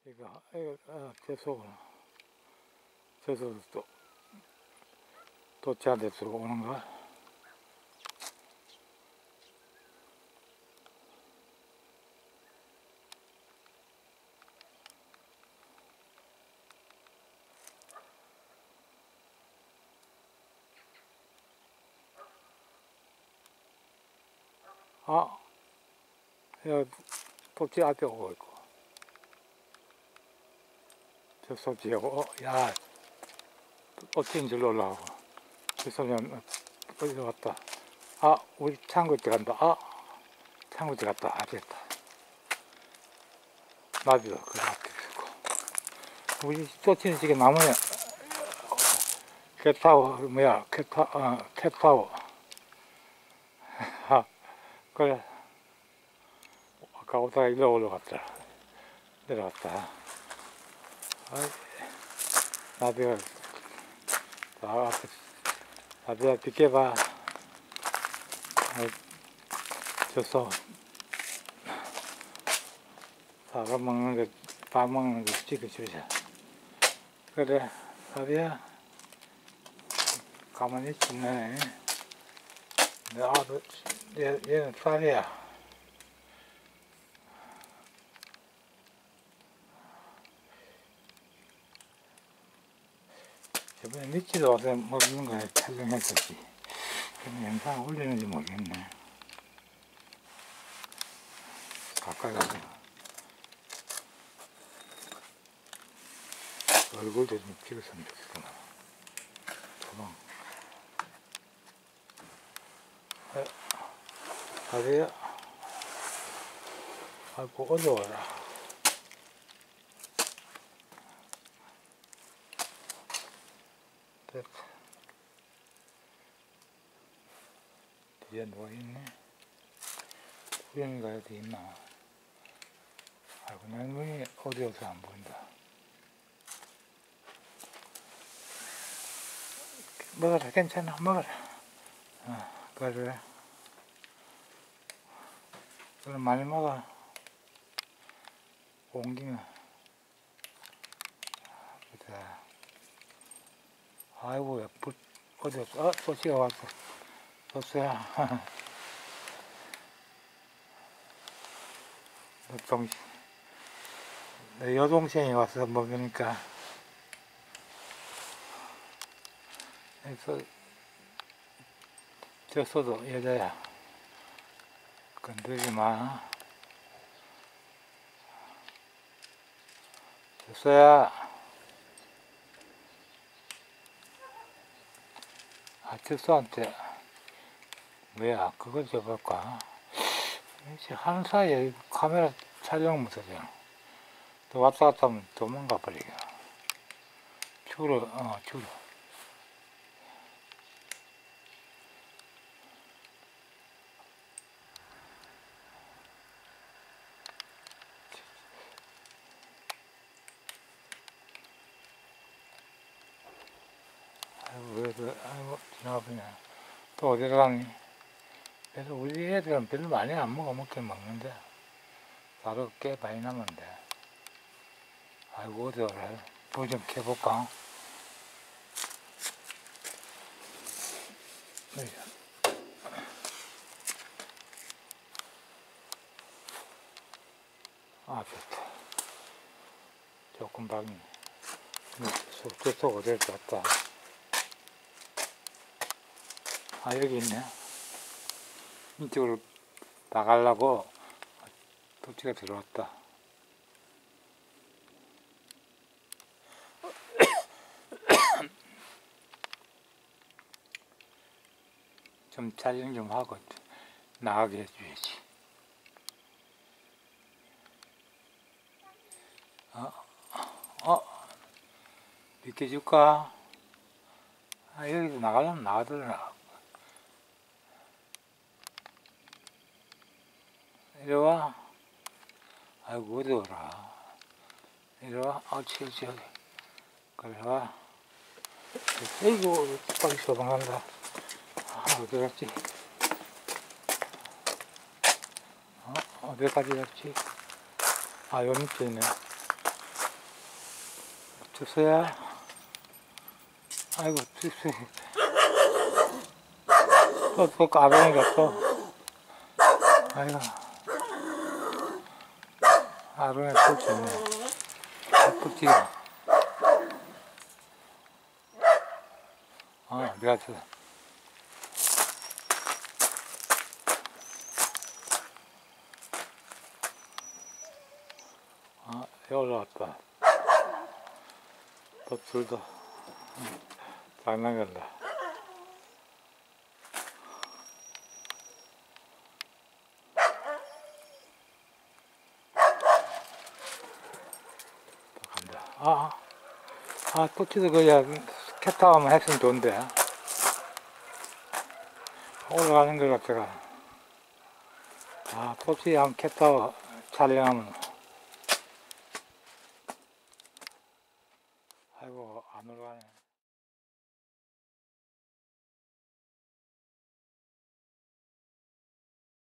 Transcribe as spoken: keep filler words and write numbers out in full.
이거, 이거, 아, 재수구나. 재수도 또, 도치한테 들어오는 거야. 아, 여기 도치 앞에 오고 있고. 저 소지하고, 어, 야, 어찌인 줄 올라오고. 저 소년, 어디서 왔다. 아, 우리 창구지 간다. 아, 창구지 갔다. 아, 됐다. 나비도 그 앞에 있고. 우리 쫓기는 지금 나무에, 캣타워, 뭐야, 캣타, 어, 캣타워. 아, 그래. 아까 오다가 일로 올라갔더라. 내려갔다. 아이, 나비가, 나 앞에, 나비야, 비켜봐. 아이, 줬어. 사과 먹는 거, 밥 먹는 거 찍어주자. 그래, 나비야. 가만히 있네. 내 아들, 얘, 얘는 딸이야. 저번에 며칠 와서 먹는 거에 촬영했었지. 그럼 영상 올리는지 모르겠네. 가까이 가서 얼굴도 좀 찍었으면 좋겠구나. 도망. 가세요. 아이고, 어려워라. 됐다. 뒤에 누워있네. 구경이 가야 돼 있나. 아이고, 내 눈이 어두워서 안 보인다. 먹어라, 괜찮아, 먹어라. 어, 그래. 그럼 많이 먹어. 공기는. 그래. 아이고, 불, 어디, 어, 소치가 왔어. 소치야. 너 동, 내 여동생이 와서 먹으니까. 그래서, 졌어도 여자야. 건들지 마. 졌어야. 아, 졌어한테. 뭐야, 그걸 줘볼까? 하는 사이에 카메라 촬영 못하잖아. 또 왔다 갔다 하면 도망가 버리게. 줄어, 어, 줄어. 아이고, 왜, 그, 아이고, 지나가버리네. 또 어디로 가니? 그래서 우리 애들은 별로 많이 안 먹어. 먹긴 먹는데. 바로 꽤 많이 남았는데. 아이고, 어디로 해? 불 좀 켜볼까? 아, 좋다. 조금 방이. 저쪽 어디를 갔다. 아, 여기 있네. 이쪽으로 나가려고 도치가 들어왔다. 좀 촬영 좀 하고 나가게 해줘야지. 어? 어? 비켜줄까? 아, 여기도 나가려면 나가더라. 이리와. 아이고, 어려워라. 이리와. 아, 치우, 치우. 그래, 와. 아이고, 빨리 도망간다. 아, 어디 갔지? 어? 어디까지 갔지? 아, 요 밑에 있네. 주소야. 아이고, 주소. 또, 또 까르니까 또. 아이고. 아르네 또 좋네. 예쁘지? 아, 내가 저. 아, 여기 올라왔다. 또 줄도. 장난 간다. 또 간다. 아, 아, 토치도 그야 캣타워만 했으면 좋은데. 올라가는 것 같아가. 아, 토치 한 캣타워 촬영하면. 아이고, 안 올라가네.